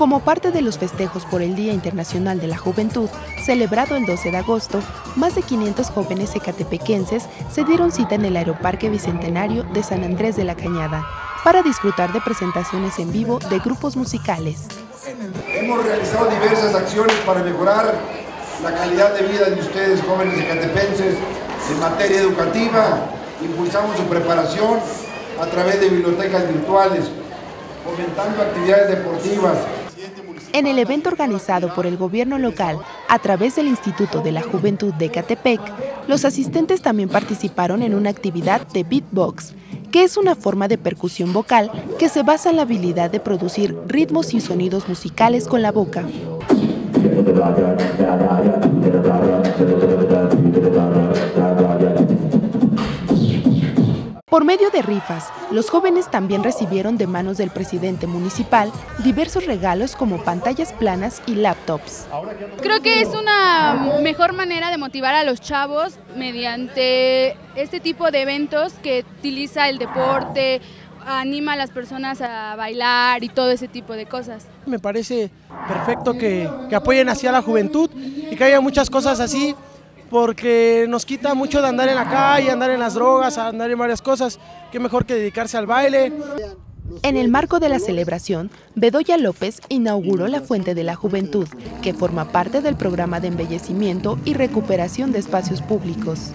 Como parte de los festejos por el Día Internacional de la Juventud, celebrado el 12 de agosto, más de 500 jóvenes ecatepequenses se dieron cita en el Aeroparque Bicentenario de San Andrés de la Cañada para disfrutar de presentaciones en vivo de grupos musicales. Hemos realizado diversas acciones para mejorar la calidad de vida de ustedes, jóvenes ecatepenses, en materia educativa. Impulsamos su preparación a través de bibliotecas virtuales, fomentando actividades deportivas. En el evento organizado por el gobierno local, a través del Instituto de la Juventud de Ecatepec, los asistentes también participaron en una actividad de beatbox, que es una forma de percusión vocal que se basa en la habilidad de producir ritmos y sonidos musicales con la boca. Por medio de rifas, los jóvenes también recibieron de manos del presidente municipal diversos regalos como pantallas planas y laptops. Creo que es una mejor manera de motivar a los chavos mediante este tipo de eventos que utiliza el deporte, anima a las personas a bailar y todo ese tipo de cosas. Me parece perfecto que apoyen hacia la juventud y que haya muchas cosas así, porque nos quita mucho de andar en la calle, andar en las drogas, andar en varias cosas. Qué mejor que dedicarse al baile. En el marco de la celebración, Bedoya López inauguró la Fuente de la Juventud, que forma parte del programa de embellecimiento y recuperación de espacios públicos.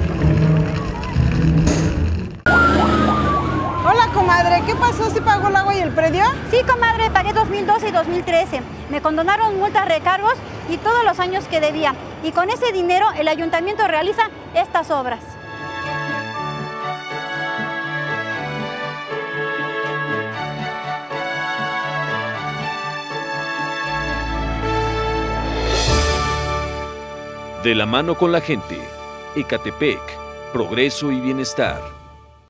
Hola, comadre, ¿qué pasó? ¿Sí pagó el agua y el predio? Sí, comadre, pagué 2012 y 2013. Me condonaron multas, recargos y todos los años que debía. Y con ese dinero el ayuntamiento realiza estas obras. De la mano con la gente, Ecatepec, progreso y bienestar.